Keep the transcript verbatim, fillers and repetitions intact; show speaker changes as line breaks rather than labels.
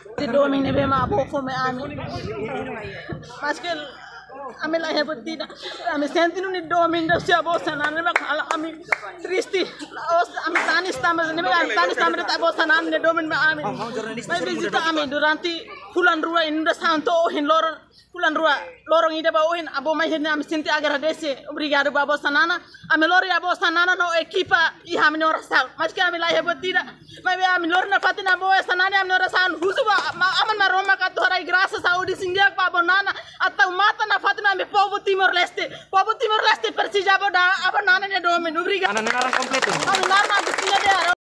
Di domine be ma bo fo me ami. Parce que ami la hebotida ami sentinu ni domin da sia bo sanan me kala ami tristi os ami tani stammer ne me tani stammer ta bo sanan ne domin me ami. Mai visita ami durante bulan rua inda santo hin loro bulan rua lorong ida ba ohin abo mai hin ami sinti agradece obrigado babo sanana ami lori abo sanana no equipa i ami no rasal mas que ami la hebotida mai be ami lor na fatina bo sanani ami no rasal husuba aman ma roma ka torai graças a odi sindia pa bonana atau mata na fatina ami povo Timor Leste povo Timor Leste persijabo da aba nana ne domin obrigado
Ano na lang kompleto?
ami narma bisnya dia